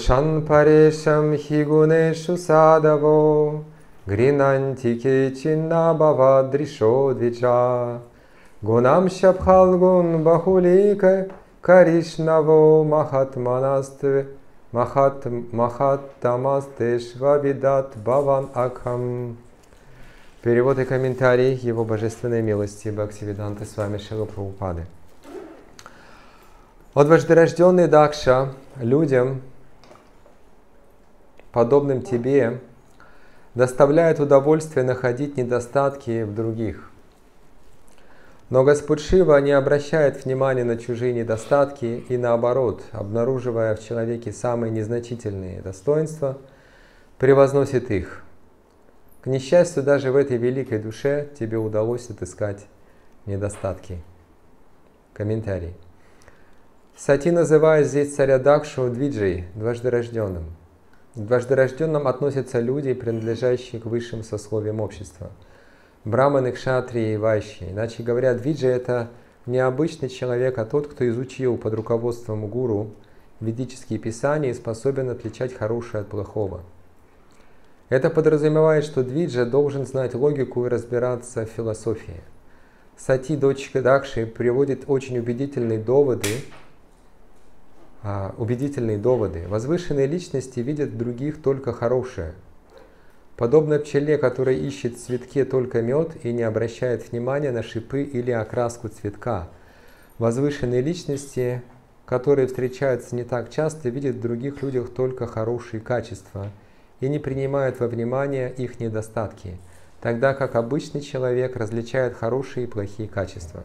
Дошан парешам хигунешу садаво, гринантике чиннабава дришо двиджа, гунам шабхалгун бахулика каришнаво махаттамастешва видат баван акхам. Перевод и комментарий Его Божественной милости Бхактивиданта Свами Шрила Прабхупады. От вождерожденный Дакша людям, подобным тебе, доставляет удовольствие находить недостатки в других. Но Господь Шива не обращает внимания на чужие недостатки и наоборот, обнаруживая в человеке самые незначительные достоинства, превозносит их. К несчастью, даже в этой великой душе тебе удалось отыскать недостатки. Комментарий. Сати называет здесь царя Дакшу Двиджей, дваждерожденным. К дваждерожденным относятся люди, принадлежащие к высшим сословиям общества. Браманы, кшатрии и вайши. Иначе говоря, Двиджа — это не обычный человек, а тот, кто изучил под руководством гуру ведические писания и способен отличать хорошее от плохого. Это подразумевает, что Двиджа должен знать логику и разбираться в философии. Сати, дочка Дакши, приводит очень убедительные доводы. Возвышенные личности видят в других только хорошее. Подобно пчеле, которая ищет в цветке только мед и не обращает внимания на шипы или окраску цветка. Возвышенные личности, которые встречаются не так часто, видят в других людях только хорошие качества и не принимают во внимание их недостатки, тогда как обычный человек различает хорошие и плохие качества.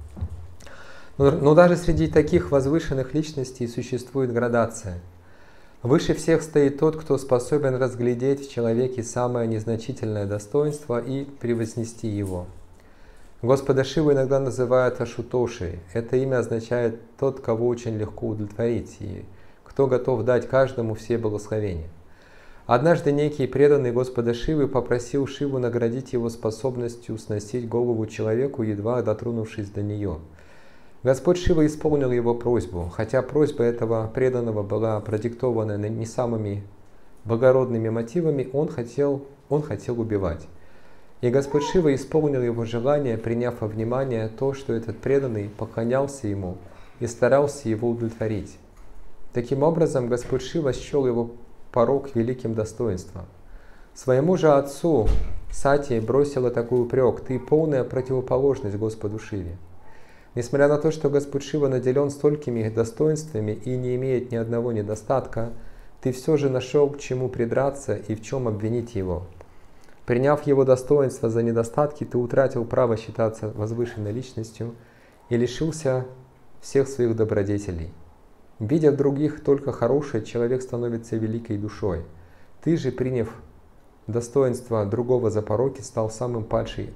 Но даже среди таких возвышенных личностей существует градация. Выше всех стоит тот, кто способен разглядеть в человеке самое незначительное достоинство и превознести его. Господа Шиву иногда называют Ашутошей. Это имя означает «тот, кого очень легко удовлетворить» и «кто готов дать каждому все благословения». Однажды некий преданный Господа Шивы попросил Шиву наградить его способностью сносить голову человеку, едва дотронувшись до нее. Господь Шива исполнил его просьбу, хотя просьба этого преданного была продиктована не самыми благородными мотивами, он хотел убивать. И Господь Шива исполнил его желание, приняв во внимание то, что этот преданный поклонялся ему и старался его удовлетворить. Таким образом, Господь Шива счел его порок великим достоинством. Своему же отцу Сати бросила такой упрек: «Ты полная противоположность Господу Шиве». Несмотря на то, что Господь Шива наделен столькими достоинствами и не имеет ни одного недостатка, ты все же нашел к чему придраться и в чем обвинить его. Приняв его достоинства за недостатки, ты утратил право считаться возвышенной личностью и лишился всех своих добродетелей. Видя в других только хорошее, человек становится великой душой. Ты же, приняв достоинство другого за пороки, стал самым падшей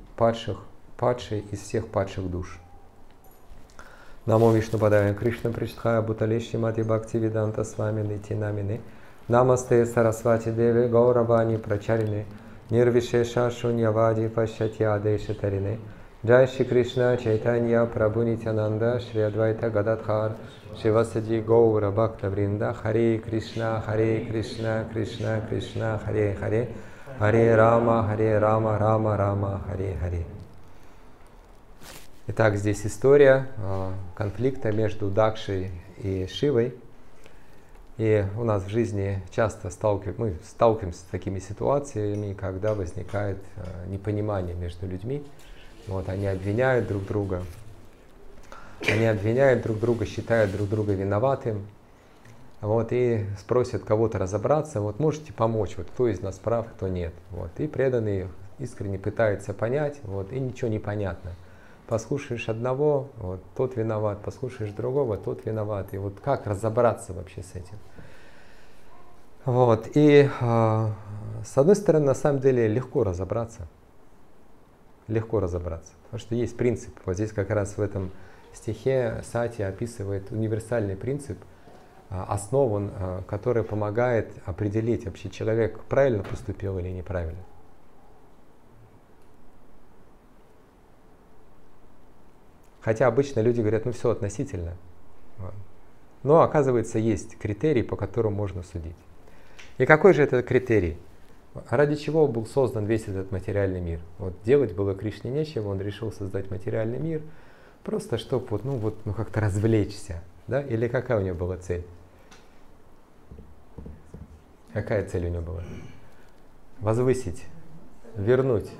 из всех падших душ. Намо Вишнупадая Кришна Приштхая Буталеши Мати Бхактивиданта Свамини Тинамини Намасте Сарасвати Деве Гауравани Прачарине Нирвишеша Шуньявади Пашатья Дешатарине Джай Шри Кришна Чайтанья Прабху Нитянанда Шри Адвайта Гададхар Шивасади Гаура Бхакта Вринда Харе Кришна Кришна Кришна Харе Харе Харе Рама Рама Рама Харе Харе. Итак, здесь история конфликта между Дакшей и Шивой. И у нас в жизни часто мы сталкиваемся с такими ситуациями, когда возникает непонимание между людьми. Они обвиняют друг друга. Считают друг друга виноватым. И спросят кого-то разобраться, можете помочь, кто из нас прав, кто нет. И преданный искренне пытается понять, и ничего не понятно. Послушаешь одного, тот виноват, послушаешь другого, тот виноват. И как разобраться вообще с этим? С одной стороны, на самом деле легко разобраться. Потому что есть принцип. Здесь как раз в этом стихе Сати описывает универсальный принцип, основан, который помогает определить, вообще человек правильно поступил или неправильно. Хотя обычно люди говорят, все относительно. Но оказывается, есть критерий, по которому можно судить. И какой же это критерий? Ради чего был создан весь этот материальный мир? Вот делать было Кришне нечего, он решил создать материальный мир, просто чтобы как-то развлечься. Да? Или какая у него была цель? Какая цель у него была? Возвысить, вернуть,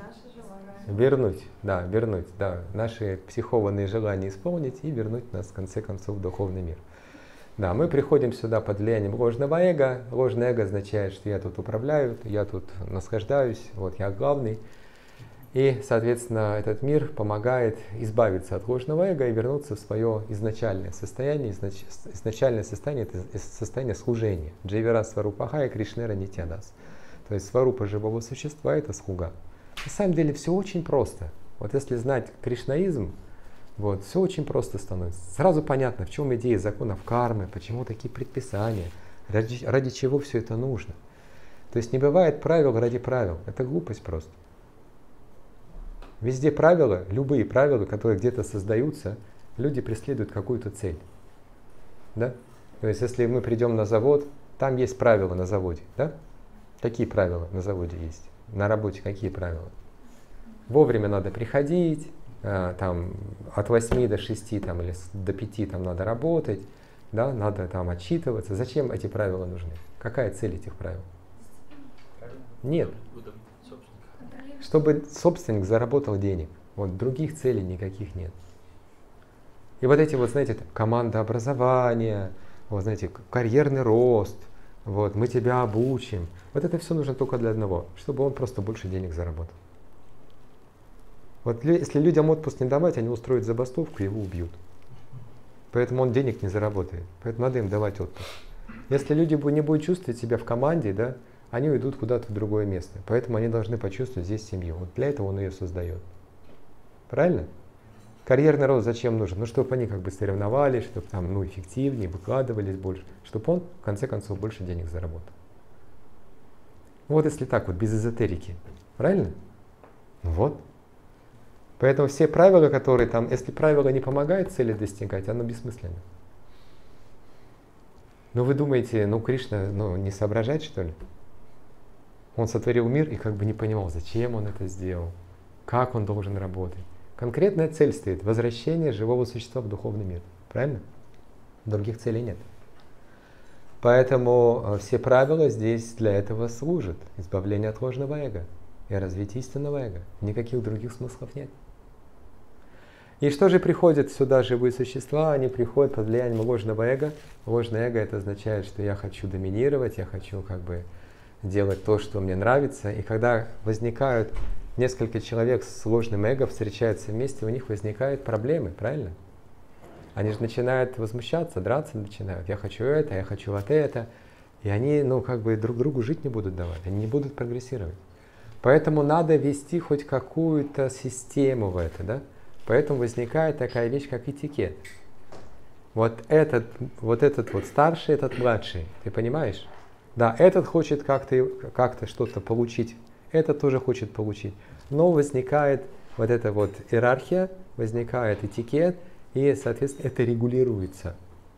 да, наши психованные желания исполнить и вернуть нас в конце концов в духовный мир. Да, мы приходим сюда под влиянием ложного эго. Ложное эго означает, что я тут управляю, я тут наслаждаюсь, вот я главный. И, соответственно, этот мир помогает избавиться от ложного эго и вернуться в свое изначальное состояние. Изначальное состояние — это состояние служения. Дживара сварупаха и Кришнера нитядас. То есть сварупа живого существа — это слуга. На самом деле все очень просто. Вот если знать кришнаизм, вот, все очень просто становится. Сразу понятно, в чем идея законов кармы, почему такие предписания, ради чего все это нужно. То есть не бывает правил ради правил. Это глупость просто. Везде правила, любые правила, которые где-то создаются, люди преследуют какую-то цель. Да? То есть если мы придем на завод, там есть правила на заводе. Да? Какие правила на заводе есть? На работе какие правила? Вовремя надо приходить, там, от 8 до 6 там, или до 5 там, надо работать, да? Надо там отчитываться. Зачем эти правила нужны? Какая цель этих правил? Нет. Чтобы собственник заработал денег. Вот других целей никаких нет. И вот эти вот, знаете, команда образования, вот, знаете, карьерный рост, вот, мы тебя обучим. Вот это все нужно только для одного, чтобы он просто больше денег заработал. Вот если людям отпуск не давать, они устроят забастовку и его убьют. Поэтому он денег не заработает. Поэтому надо им давать отпуск. Если люди не будут чувствовать себя в команде, да, они уйдут куда-то в другое место. Поэтому они должны почувствовать здесь семью. Вот для этого он ее создает. Правильно? Карьерный рост зачем нужен? Ну, чтобы они как бы соревновались, чтобы там, эффективнее, выкладывались больше. Чтобы он, в конце концов, больше денег заработал. Вот если так вот, без эзотерики. Правильно? Ну вот. Поэтому все правила, которые там, если правило не помогает цели достигать, оно бессмысленно. Ну вы думаете, Кришна не соображает, что ли? Он сотворил мир и как бы не понимал, зачем он это сделал, как он должен работать. Конкретная цель стоит — возвращение живого существа в духовный мир. Правильно? Других целей нет. Поэтому все правила здесь для этого служат. Избавление от ложного эго и развитие истинного эго. Никаких других смыслов нет. И что же приходят сюда живые существа? Они приходят под влиянием ложного эго. Ложное эго — это означает, что я хочу доминировать, я хочу как бы делать то, что мне нравится. И когда возникают несколько человек с ложным эго, встречаются вместе, у них возникают проблемы, правильно? Они же начинают возмущаться, драться начинают. Я хочу это, я хочу вот это. И они, друг другу жить не будут давать, они не будут прогрессировать. Поэтому надо ввести хоть какую-то систему в это, да? Поэтому возникает такая вещь, как этикет. Вот этот старший, этот младший, ты понимаешь? Да, этот хочет как-то что-то получить, этот тоже хочет получить. Но возникает вот эта вот иерархия, возникает этикет, и, соответственно, это регулируется.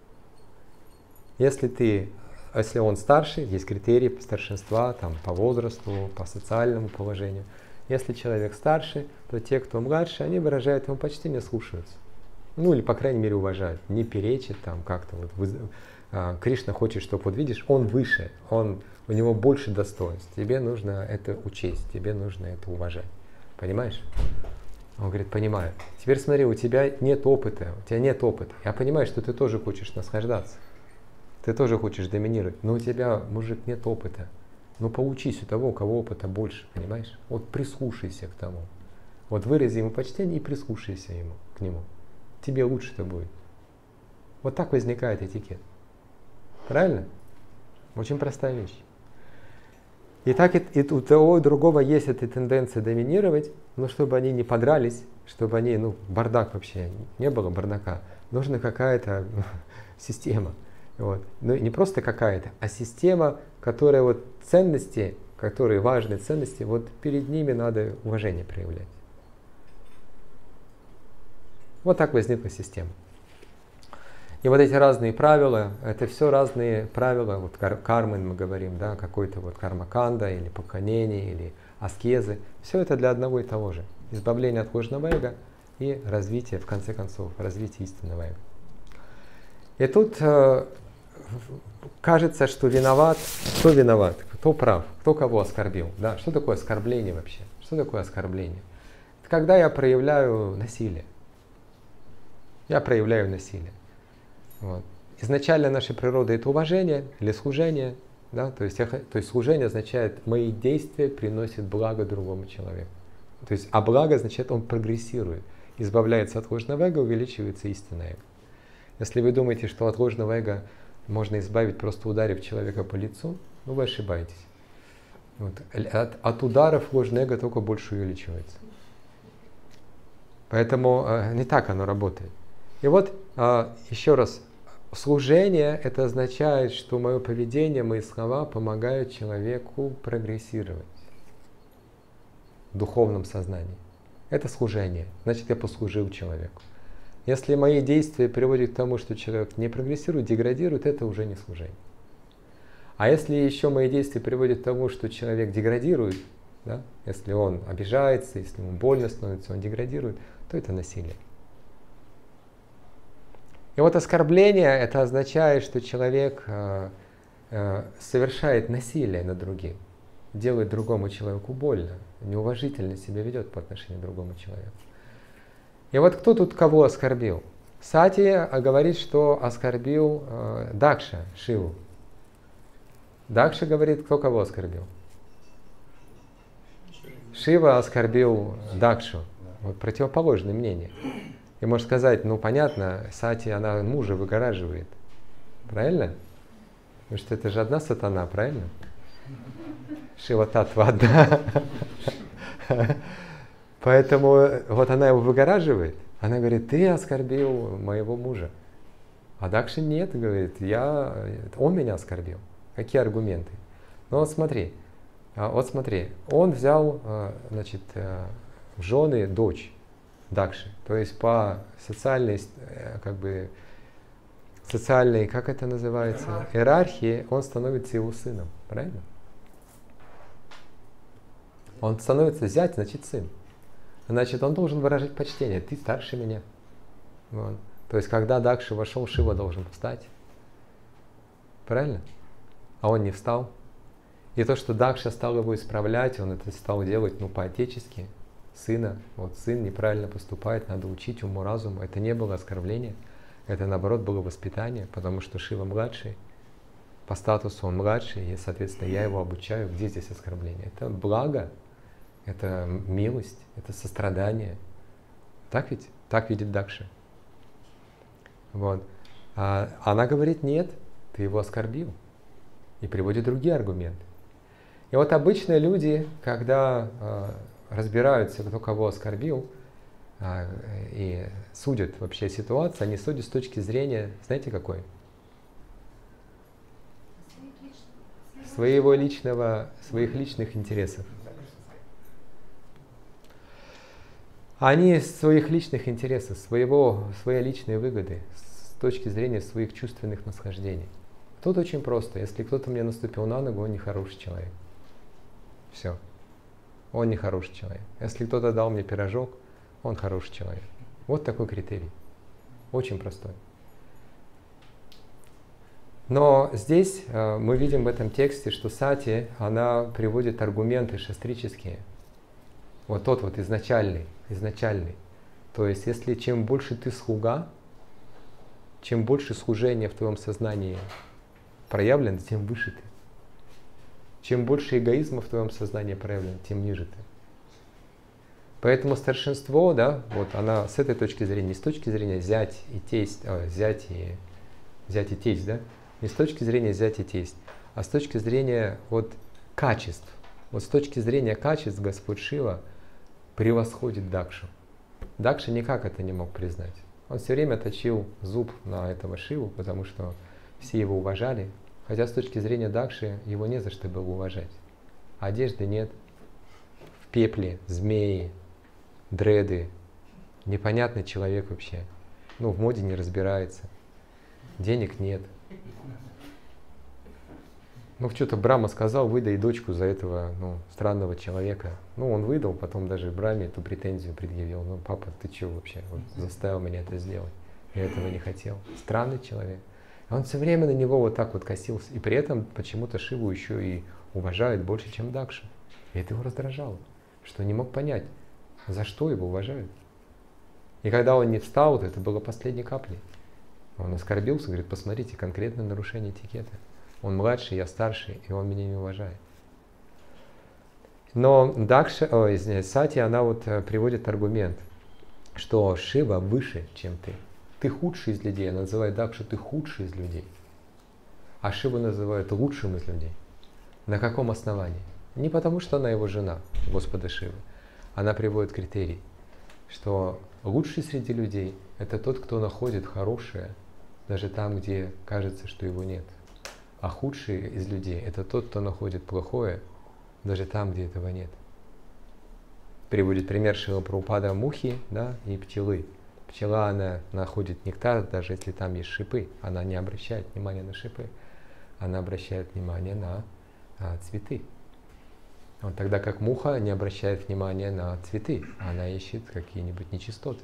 Если он старший, есть критерии старшинства, там, по возрасту, по социальному положению. Если человек старше, то те, кто младше, они выражают ему почтение, слушаются. Или, по крайней мере, уважают. Не перечат там как-то. Кришна хочет, чтобы, вот видишь, он выше, у него больше достоинств. Тебе нужно это учесть, тебе нужно это уважать. Понимаешь? Он говорит, понимаю. Теперь смотри, у тебя нет опыта. Я понимаю, что ты тоже хочешь наслаждаться. Ты тоже хочешь доминировать. Но у тебя, мужик, нет опыта. Поучись у того, у кого опыта больше, понимаешь? Вот прислушайся к тому. Вот вырази ему почтение и прислушайся к нему. Тебе лучше-то будет. Вот так возникает этикет. Правильно? Очень простая вещь. И так и у того и другого есть эта тенденция доминировать, но чтобы они не подрались, чтобы они, бардак вообще, не было бардака, нужна какая-то система. Вот. Не просто какая-то, а система, которая ценности, которые важные ценности, перед ними надо уважение проявлять. Вот так возникла система. И вот эти разные правила, это все разные правила, вот кармы мы говорим, да, какой-то вот карма-канда или поклонение, или аскезы. Все это для одного и того же. Избавление от ложного эго и развитие, в конце концов, развитие истинного эго. И тут кажется, что виноват, кто прав, кто кого оскорбил. Да? Что такое оскорбление вообще? Что такое оскорбление? Это когда я проявляю насилие. Я проявляю насилие. Вот. Изначально нашей природы это уважение или служение. Да? То есть служение означает, мои действия приносят благо другому человеку. То есть, а благо означает, он прогрессирует. Избавляется от ложного эго, увеличивается истинное эго. Если вы думаете, что от ложного эго можно избавить, просто ударив человека по лицу, ну вы ошибаетесь. Вот. От ударов ложное эго только больше увеличивается. Поэтому не так оно работает. И вот еще раз, служение это означает, что мое поведение, мои слова помогают человеку прогрессировать в духовном сознании. Это служение. Значит, я послужил человеку. Если мои действия приводят к тому, что человек не прогрессирует, деградирует, это уже не служение. А если еще мои действия приводят к тому, что человек деградирует, да, если он обижается, если ему больно становится, он деградирует, то это насилие. И вот оскорбление это означает, что человек совершает насилие над другим, делает другому человеку больно, неуважительно себя ведет по отношению к другому человеку. И вот кто тут кого оскорбил? Сати говорит, что оскорбил Дакша, Шиву. Дакша говорит, кто кого оскорбил? Шива оскорбил Дакшу. Вот противоположное мнение. И можно сказать, ну понятно, Сати, она мужа выгораживает. Правильно? Потому что это же одна сатана, правильно? Шива Татва одна. Поэтому вот она его выгораживает. Она говорит, ты оскорбил моего мужа. А Дакша нет, говорит, он меня оскорбил. Какие аргументы? Ну вот смотри, он взял, значит, в жены дочь Дакши. То есть по социальной, как это называется, иерархии, он становится его сыном. Правильно? Он становится зять, значит сын. Значит, он должен выражать почтение. Ты старше меня. Вот. То есть, когда Дакша вошел, Шива должен встать. Правильно? А он не встал. И то, что Дакша стал его исправлять, он это стал делать, по-отечески. Сына, вот сын неправильно поступает, надо учить уму-разуму. Это не было оскорбление. Это, наоборот, было воспитание, потому что Шива младший. По статусу он младший, и, соответственно, я его обучаю. Где здесь оскорбление? Это благо. Это милость, это сострадание. Так ведь? Так видит Дакша. Вот. А она говорит, нет, ты его оскорбил. И приводит другие аргументы. И вот обычные люди, когда разбираются, кто кого оскорбил, и судят вообще ситуацию, они судят с точки зрения, знаете какой? Своих личных интересов. Они своих личных интересов, своей личной выгоды, с точки зрения своих чувственных наслаждений. Тут очень просто. Если кто-то мне наступил на ногу, он не хороший человек. Все. Он не хороший человек. Если кто-то дал мне пирожок, он хороший человек. Вот такой критерий. Очень простой. Но здесь мы видим в этом тексте, что Сати, она приводит аргументы шастрические. Вот тот вот изначальный. То есть, если чем больше ты слуга, чем больше служения в твоем сознании проявлено, тем выше ты. Чем больше эгоизма в твоем сознании проявлено, тем ниже ты. Поэтому старшинство, да, вот она с этой точки зрения, не с точки зрения зять и тесть, да, не с точки зрения зять и тесть, а с точки зрения вот качеств. Вот с точки зрения качеств Господь Шива превосходит Дакшу. Дакша никак это не мог признать. Он все время точил зуб на этого Шиву, потому что все его уважали. Хотя с точки зрения Дакши его не за что было уважать. Одежды нет, в пепле змеи, дреды, непонятный человек вообще. В моде не разбирается. денег нет. Ну, что-то Брахма сказал, выдай дочку за этого, странного человека. Ну, он выдал, потом даже Брахме эту претензию предъявил. Ну, папа, ты что вообще? Вот заставил меня это сделать. Я этого не хотел. Странный человек. И он все время на него вот так вот косился. И при этом почему-то Шиву еще и уважает больше, чем Дакшу. И это его раздражало, что не мог понять, за что его уважают. И когда он не встал, то это было последней каплей. Он оскорбился, говорит, посмотрите, конкретное нарушение этикета. Он младший, я старший, и он меня не уважает. Но Сати, она вот приводит аргумент, что Шива выше, чем ты. Ты худший из людей. Она называет Дакшу, ты худший из людей. А Шиву называют лучшим из людей. На каком основании? Не потому, что она его жена, Господа Шивы. Она приводит критерий, что лучший среди людей – это тот, кто находит хорошее, даже там, где кажется, что его нет. А худший из людей – это тот, кто находит плохое, даже там, где этого нет. Приводит пример Шрила Прабхупада мухи, да, и пчелы. Пчела, она находит нектар, даже если там есть шипы. Она не обращает внимания на шипы. Она обращает внимание на цветы. Вот тогда как муха не обращает внимания на цветы. Она ищет какие-нибудь нечистоты.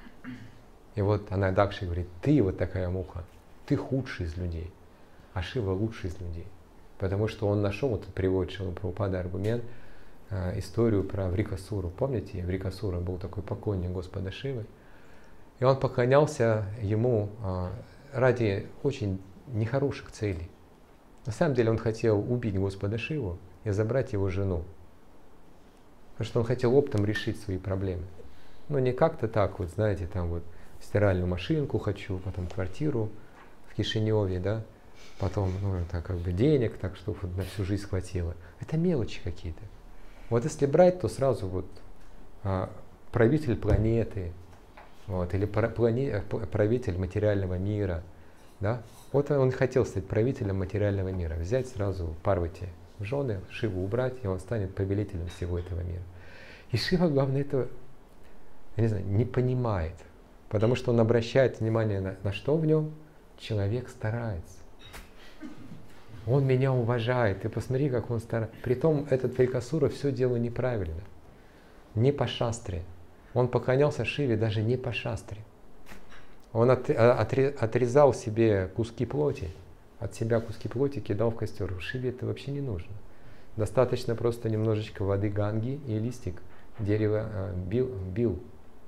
И вот она Дакши говорит, ты вот такая муха, ты худший из людей. А Шива лучший из людей. Потому что он нашел, вот приводит Шрила Прабхупада аргумент, историю про Врикасуру. Помните, Врикасура был такой поклонник Господа Шивы. И он поклонялся ему ради очень нехороших целей. На самом деле он хотел убить Господа Шиву и забрать его жену. Потому что он хотел оптом решить свои проблемы. Но не как-то так вот, знаете, там вот стиральную машинку хочу, потом квартиру в Кишиневе, да, потом, это как бы денег, так что вот на всю жизнь хватило. Это мелочи какие-то. Вот если брать, то сразу вот правитель планеты, вот, или правитель материального мира, да, вот он хотел стать правителем материального мира, взять сразу Парвати в жены, Шиву убрать, и он станет повелителем всего этого мира. И Шива, главное, это, я не знаю, не понимает, потому что он обращает внимание на что в нем? Человек старается. Он меня уважает, ты посмотри, как он старается. Притом этот Врикасура все делал неправильно, не по шастре. Он поклонялся Шиве даже не по шастре. Он отрезал себе куски плоти, от себя куски плоти кидал в костер. Шиве это вообще не нужно. Достаточно просто немножечко воды ганги и листик дерева бел.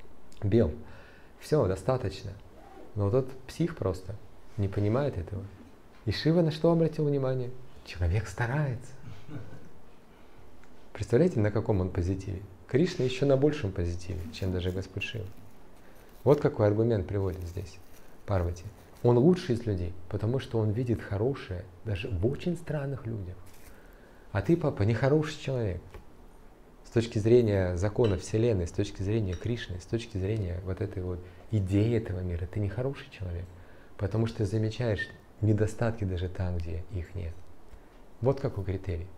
Все, достаточно. Но тот псих просто не понимает этого. И Шива на что обратил внимание? Человек старается. Представляете, на каком он позитиве? Кришна еще на большем позитиве, чем даже Господь Шива. Вот какой аргумент приводит здесь Парвати. Он лучший из людей, потому что он видит хорошее даже в очень странных людях. А ты, папа, нехороший человек. С точки зрения закона Вселенной, с точки зрения Кришны, с точки зрения вот этой вот идеи этого мира, ты нехороший человек, потому что замечаешь недостатки даже там, где их нет. Вот какой критерий.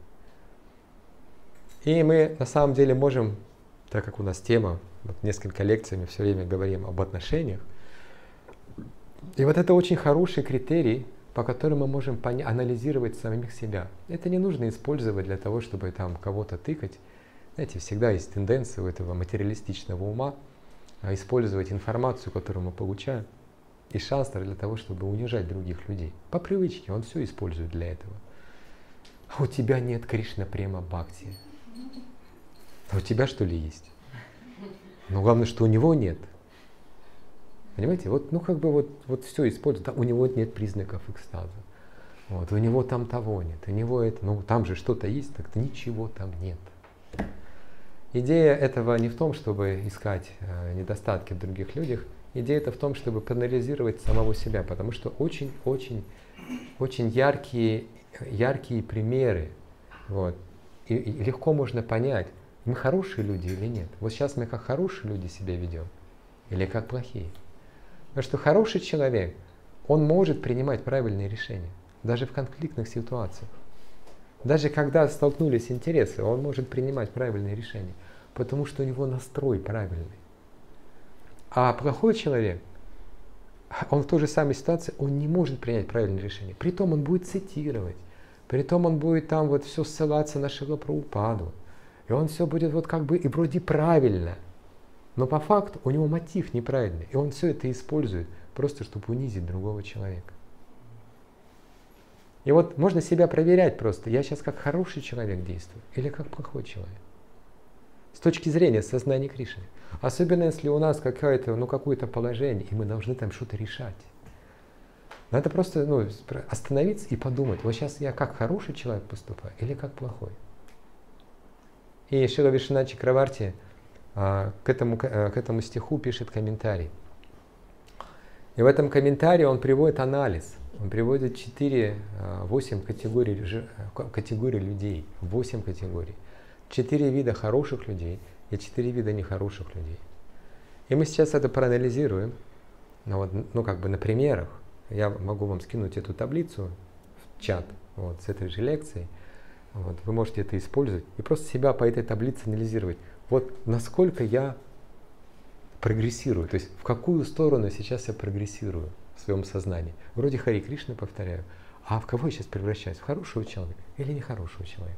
И мы на самом деле можем, так как у нас тема, вот несколько лекций мы все время говорим об отношениях, и вот это очень хороший критерий, по которому мы можем анализировать самих себя. Это не нужно использовать для того, чтобы там кого-то тыкать. Знаете, всегда есть тенденция у этого материалистичного ума использовать информацию, которую мы получаем, и шастра для того, чтобы унижать других людей. По привычке он все использует для этого. А у тебя нет Кришна Према Бхакти. А у тебя что ли есть? Но главное, что у него нет. Понимаете, вот, вот все используют, да, у него нет признаков экстаза. Вот, у него там того нет, у него это, там же что-то есть, так-то ничего там нет. Идея этого не в том, чтобы искать недостатки в других людях, идея это в том, чтобы проанализировать самого себя, потому что очень яркие примеры, вот, и легко можно понять, мы хорошие люди или нет. Вот сейчас мы как хорошие люди себя ведем или как плохие. Потому что хороший человек, он может принимать правильные решения, даже в конфликтных ситуациях. Даже когда столкнулись интересы, он может принимать правильные решения, потому что у него настрой правильный. А плохой человек, он в той же самой ситуации, он не может принять правильное решение. Притом он будет цитировать, притом он будет там вот все ссылаться на Шрила Прабхупаду. И он все будет вот как бы и вроде правильно. Но по факту у него мотив неправильный. И он все это использует просто, чтобы унизить другого человека. И вот можно себя проверять просто. Я сейчас как хороший человек действую или как плохой человек. С точки зрения сознания Кришны. Особенно если у нас какое-то положение, и мы должны там что-то решать. Надо просто остановиться и подумать, вот сейчас я как хороший человек поступаю или как плохой. И Шрила Вишванатха Чакраварти к этому стиху пишет комментарий. И в этом комментарии он приводит анализ. Он приводит 8 категорий людей. 8 категорий. 4 вида хороших людей и 4 вида нехороших людей. И мы сейчас это проанализируем, на примерах. Я могу вам скинуть эту таблицу в чат с этой же лекцией. Вы можете это использовать и просто себя по этой таблице анализировать. Вот насколько я прогрессирую, то есть в какую сторону сейчас я прогрессирую в своем сознании. Вроде Хари Кришна повторяю, а в кого я сейчас превращаюсь? В хорошего человека или нехорошего человека?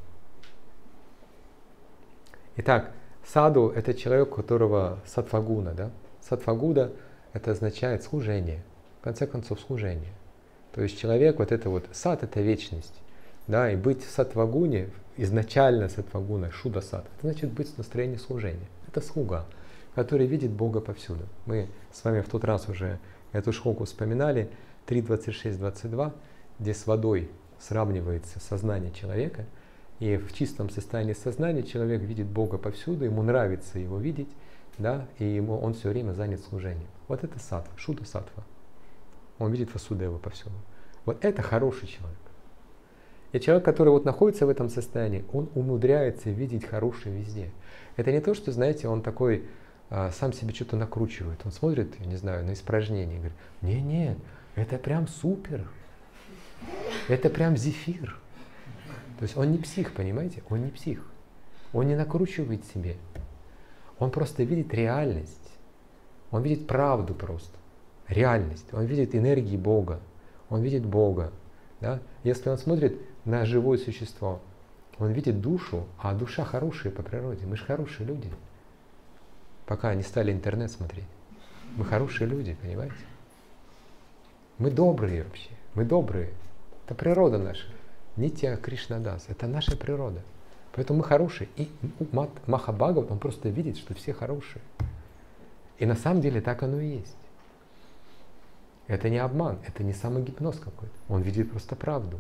Итак, саду — это человек, у которого саттвагуна. Да? Саттвагуна — это означает служение, в конце концов служение. То есть человек, сад — это вечность. Да? И быть в саттвагуне, изначально саттвагуна, шуда-сад, это значит быть в настроении служения. Это слуга, который видит Бога повсюду. Мы с вами в тот раз уже эту шлоку вспоминали, 3.26.22, где с водой сравнивается сознание человека, и в чистом состоянии сознания человек видит Бога повсюду, ему нравится его видеть, да, и он все время занят служением. Вот это саттва, шуда-саттва. Он видит Васудеву повсюду. Вот это хороший человек. И человек, который находится в этом состоянии, он умудряется видеть хорошее везде. Это не то, что, знаете, он такой сам себе что-то накручивает. Он смотрит, я не знаю, на испражнение и говорит, не, это прям супер. Это прям зефир. То есть он не псих, понимаете? Он не псих. Он не накручивает себе. Он просто видит реальность. Он видит правду просто. Реальность. Он видит энергии Бога. Он видит Бога. Да? Если он смотрит на живое существо, он видит душу, а душа хорошая по природе. Мы же хорошие люди. Пока не стали интернет смотреть. Мы хорошие люди, понимаете? Мы добрые вообще. Мы добрые. Это природа наша. Нитья Кришнадас. Это наша природа. Поэтому мы хорошие. И Махабхагават, он просто видит, что все хорошие. И на самом деле так оно и есть. Это не обман, это не самогипноз какой-то. Он видит просто правду.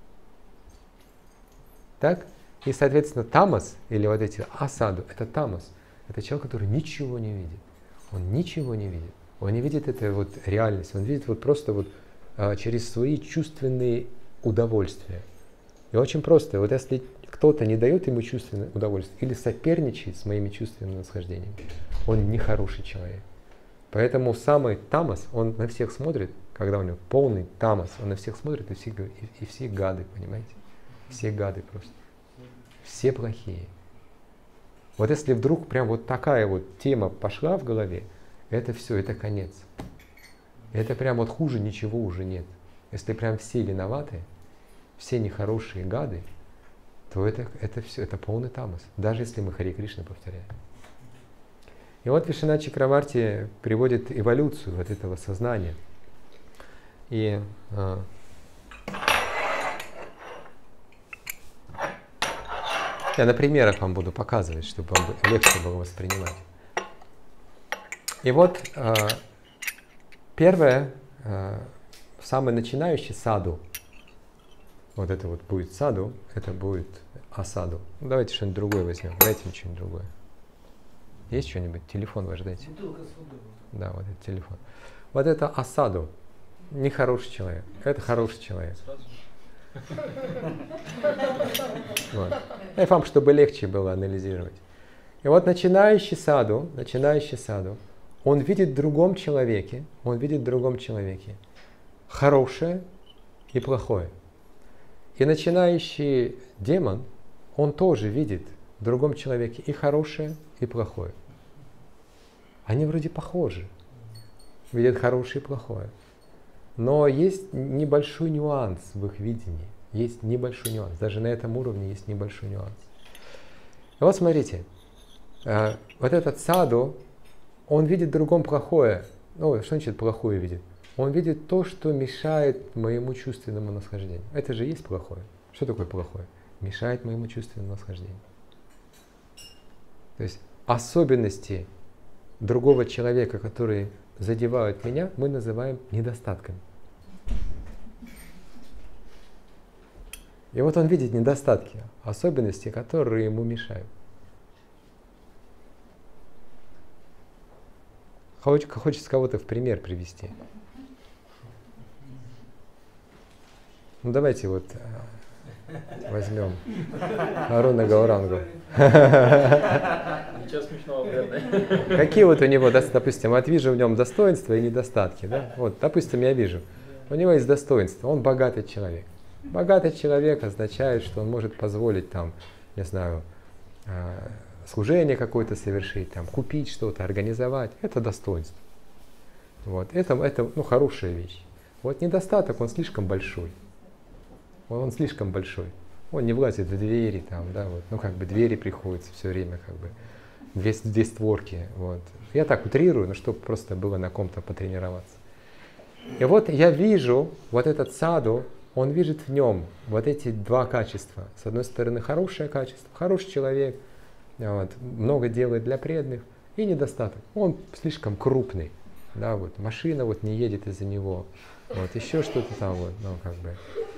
Так? И, соответственно, тамас, или эти асаду, это тамас. Это человек, который ничего не видит. Он ничего не видит. Он не видит эту реальность. Он видит просто через свои чувственные удовольствия. И очень просто. Если кто-то не дает ему чувственное удовольствие или соперничает с моими чувственными наслаждениями, он нехороший человек. Поэтому самый тамас, он на всех смотрит, когда у него полный тамас, он на всех смотрит и все гады, понимаете? Все гады просто. Все плохие. Вот если вдруг прям такая тема пошла в голове, это все, это конец. Это прям хуже ничего уже нет. Если прям все виноваты, все нехорошие гады, то это все, это полный тамас. Даже если мы Хари Кришна повторяем. И Вишванатха Чакраварти приводит эволюцию этого сознания. И я на примерах вам буду показывать, чтобы вам легче было воспринимать. И первое, самый начинающий саду, это будет саду, это будет асаду. Давайте что-нибудь другое возьмем, дайте мне что-нибудь другое. Есть что-нибудь? Телефон ваш дайте. Да, этот телефон. Это асаду. Нехороший человек. Это хороший человек. И вам, чтобы легче было анализировать. И начинающий саду, он видит в другом человеке, хорошее и плохое. И начинающий демон, он тоже видит в другом человеке и хорошее, и плохое. Они вроде похожи. видят хорошее и плохое. Но есть небольшой нюанс в их видении. Есть небольшой нюанс. Даже на этом уровне есть небольшой нюанс. И вот смотрите, вот этот саду, он видит в другом плохое. Ну, что значит плохое видит? Он видит то, что мешает моему чувственному наслаждению. Это же есть плохое. Что такое плохое? Мешает моему чувственному наслаждению. То есть особенности другого человека, которые задевают меня, мы называем недостатками. И вот он видит недостатки, особенности, которые ему мешают. Хочется кого-то в пример привести. Ну давайте вот возьмем Аруна Гаурангу. Ничего смешного, правда. Какие вот у него, допустим, вот вижу в нем достоинства и недостатки. Да? Вот, допустим, я вижу, у него есть достоинство, он богатый человек. Богатый человек означает, что он может позволить там, не знаю, служение какое-то совершить, там, купить что-то, организовать. Это достоинство. Вот. Это ну, хорошая вещь. Вот недостаток, он слишком большой. Он слишком большой. Он не влазит в двери, там, да, вот. Ну, как бы двери приходится все время, как бы, две створки. Вот. Я так утрирую, но чтобы просто было на ком-то потренироваться. И вот я вижу вот этот саду, он видит в нем вот эти два качества. С одной стороны, хорошее качество, хороший человек, вот, много делает для преданных, и недостаток. Он слишком крупный, да, вот, машина вот не едет из-за него, вот, еще что-то там, вот, ну, как бы.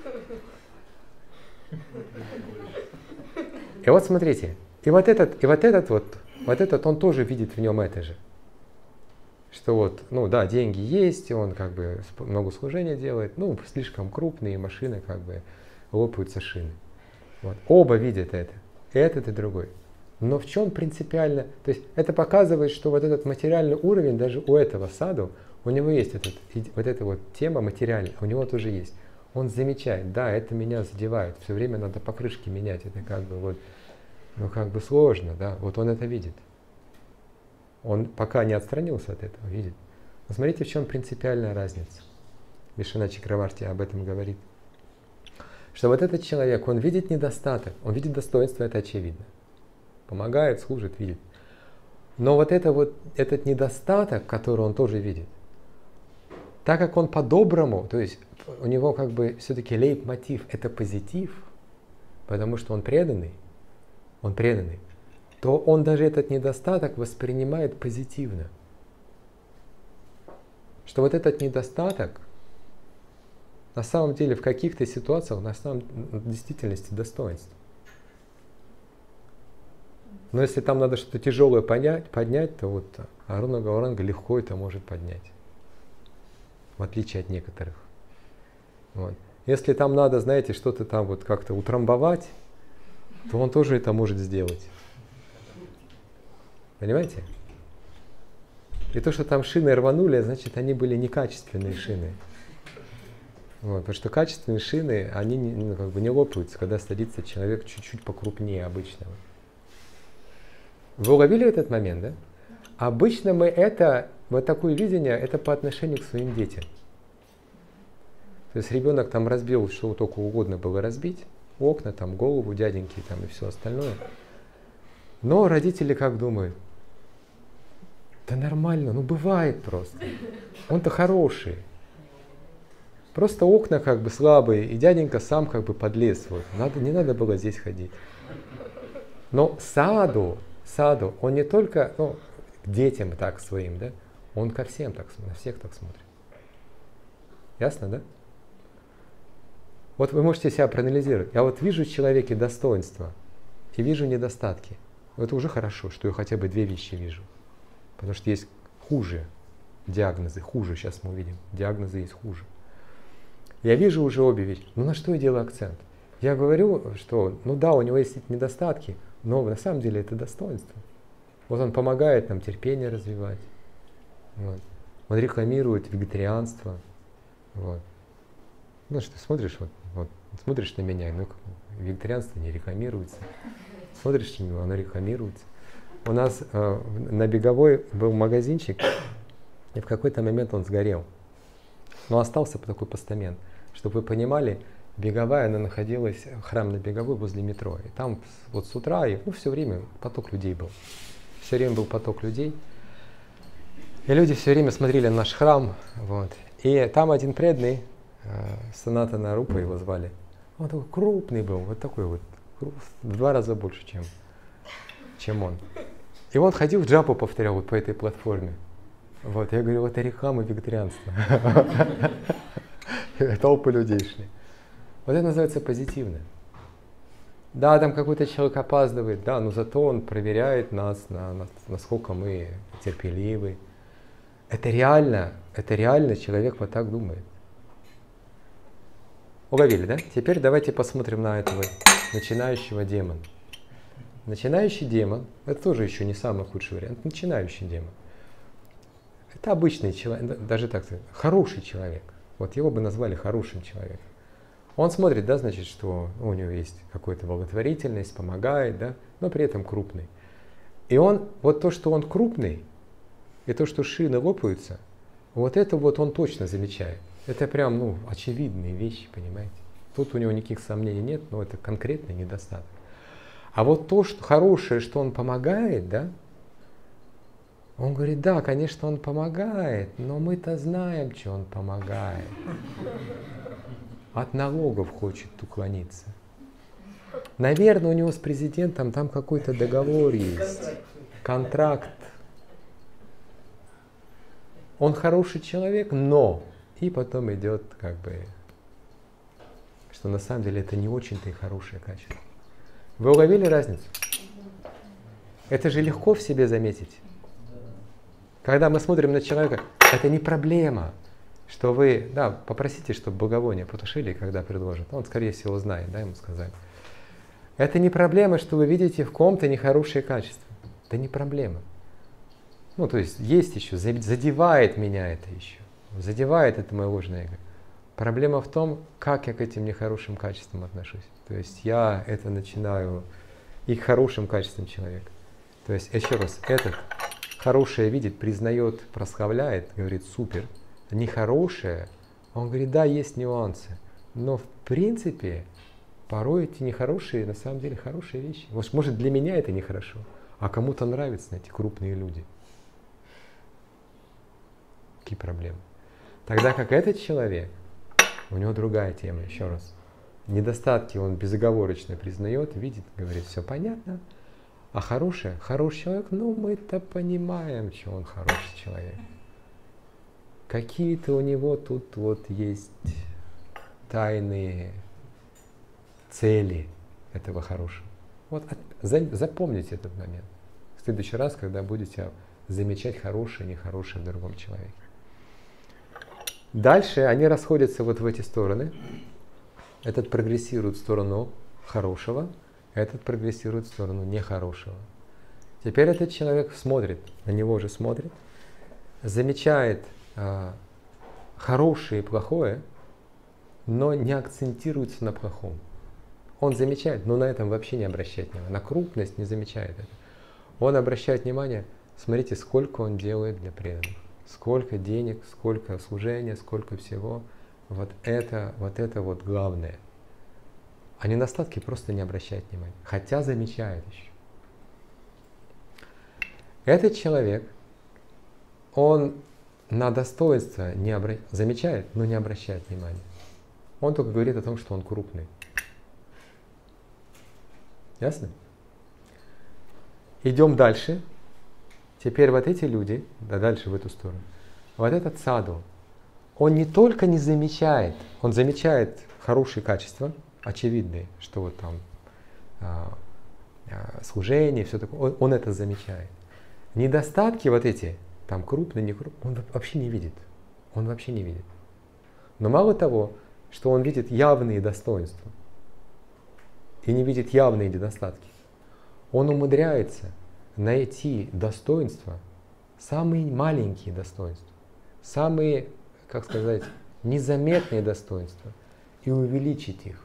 И вот смотрите, и вот этот, он тоже видит в нем это же. Что вот, ну да, деньги есть, он как бы много служения делает, ну, слишком крупные машины, как бы лопаются шины. Вот. Оба видят это, этот и другой. Но в чем принципиально, то есть это показывает, что вот этот материальный уровень, даже у этого саду, у него есть вот эта вот тема материальная, у него тоже есть. Он замечает, да, это меня задевает, все время надо покрышки менять, это как бы вот, ну как бы сложно, да, вот он это видит. Он пока не отстранился от этого, видит. Но смотрите, в чем принципиальная разница. Вишванат Чакраварти об этом говорит. Что вот этот человек, он видит недостаток, он видит достоинство, это очевидно. Помогает, служит, видит. Но вот этот недостаток, который он тоже видит, так как он по-доброму, то есть у него как бы все-таки лейтмотив – это позитив, потому что он преданный, то он даже этот недостаток воспринимает позитивно. Что вот этот недостаток на самом деле в каких-то ситуациях в действительности достоинство. Но если там надо что-то тяжелое поднять, то вот Аруна Гауранга легко это может поднять. В отличие от некоторых. Вот. Если там надо, знаете, что-то там вот как-то утрамбовать, то он тоже это может сделать. Понимаете? И то, что там шины рванули, значит, они были некачественные шины. Вот, потому что качественные шины, они как бы не лопаются, когда садится человек чуть-чуть покрупнее обычного. Вы уловили этот момент, да? Обычно мы вот такое видение, это по отношению к своим детям. То есть ребенок там разбил, что только угодно было разбить, окна, там, голову дяденьки там, и все остальное. Но родители как думают? Да нормально, ну бывает просто. Он-то хороший. Просто окна как бы слабые, и дяденька сам как бы подлез. Вот. Не надо было здесь ходить. Но саду, он не только к детям так своим, да? Он ко всем так, на всех так смотрит. Ясно, да? Вот вы можете себя проанализировать. Я вот вижу в человеке достоинства и вижу недостатки. Это уже хорошо, что я хотя бы две вещи вижу. Потому что есть хуже диагнозы, хуже, сейчас мы увидим, диагнозы есть хуже. Я вижу уже обе вещи. Ну на что я делаю акцент? Я говорю, что, ну да, у него есть эти недостатки, но на самом деле это достоинство. Вот он помогает нам терпение развивать. Вот. Он рекламирует вегетарианство. Вот. Ну что, смотришь, вот, смотришь на меня, ну вегетарианство не рекламируется. Смотришь на него, оно рекламируется. У нас на Беговой был магазинчик, И в какой-то момент он сгорел. Но остался такой постамент. Чтобы вы понимали, Беговая, она находилась, храм на Беговой возле метро. И там вот с утра, все время поток людей был. Все время был поток людей. И люди все время смотрели на наш храм. Вот. И там один преданный, Санатана Рупа его звали. Он такой крупный был, вот такой вот, в 2 раза больше, чем он. И он ходил, джапу повторял вот по этой платформе. Вот, я говорю, это реклама вегетарианства. Толпы людей шли. Вот это называется позитивно. Да, там какой-то человек опаздывает, да, но зато он проверяет нас, насколько мы терпеливы. Это реально человек вот так думает. Уловили, да? Теперь давайте посмотрим на этого начинающего демона. Начинающий демон, это тоже еще не самый худший вариант, начинающий демон. Это обычный человек, даже так сказать, хороший человек. Вот его бы назвали хорошим человеком. Он смотрит, да, значит, что у него есть какая-то благотворительность, помогает, да, но при этом крупный. И он, вот то, что он крупный, и то, что шины лопаются, вот это вот он точно замечает. Это прям, очевидные вещи, понимаете. Тут у него никаких сомнений нет, но это конкретный недостаток. А вот то, что хорошее, что он помогает, да, он говорит, да, конечно, он помогает, но мы-то знаем, что он помогает. От налогов хочет уклониться. Наверное, у него с президентом там какой-то договор есть, контракт. Он хороший человек, но... И потом идет, что на самом деле это не очень-то и хорошее качество. Вы уловили разницу? Это же легко в себе заметить. Когда мы смотрим на человека, это не проблема, что вы, да, попросите, чтобы благовоние потушили, когда предложат. Он, скорее всего, знает, да, ему сказали. Это не проблема, что вы видите в ком-то нехорошее качество. Это не проблема. То есть еще, задевает меня это еще. Задевает это мое ложное эго. Проблема в том, как я к этим нехорошим качествам отношусь. То есть я это начинаю и к хорошим качествам человека. То есть, еще раз, этот хорошее видит, признает, прославляет, говорит, супер. Нехорошее, он говорит, да, есть нюансы. Но в принципе, порой эти нехорошие, на самом деле, хорошие вещи. Может, для меня это нехорошо, а кому-то нравятся эти крупные люди. Какие проблемы? Тогда как этот человек, у него другая тема, еще раз. Недостатки он безоговорочно признает, видит, говорит, все понятно. А хороший человек, мы-то понимаем, что он хороший человек. Какие-то у него тут вот есть тайные цели этого хорошего. Вот запомните этот момент. В следующий раз, когда будете замечать хорошее и нехорошее в другом человеке. Дальше они расходятся вот в эти стороны. Этот прогрессирует в сторону хорошего, этот прогрессирует в сторону нехорошего. Теперь этот человек смотрит, на него же смотрит, замечает хорошее и плохое, но не акцентируется на плохом. Он замечает, но на этом вообще не обращает внимания, на крупность не замечает это. Он обращает внимание, смотрите, сколько он делает для преданных. Сколько денег, сколько служения, сколько всего. Вот это главное. А недостатки просто не обращает внимания. Хотя замечает еще. Этот человек, он на достоинство замечает, но не обращает внимания. Он только говорит о том, что он крупный. Ясно? Идем дальше. Теперь вот эти люди, да дальше в эту сторону, вот этот саду, он не только не замечает, он замечает хорошие качества, очевидные, что вот там служение, все такое, он это замечает. Недостатки вот эти, там крупные, не крупные, он вообще не видит. Он вообще не видит. Но мало того, что он видит явные достоинства и не видит явные недостатки, он умудряется найти достоинства, самые маленькие достоинства, самые, как сказать, незаметные достоинства и увеличить их.